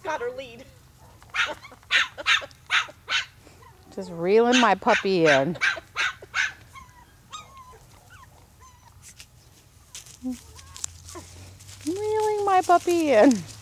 got her lead. Just reeling my puppy in. Reeling my puppy in.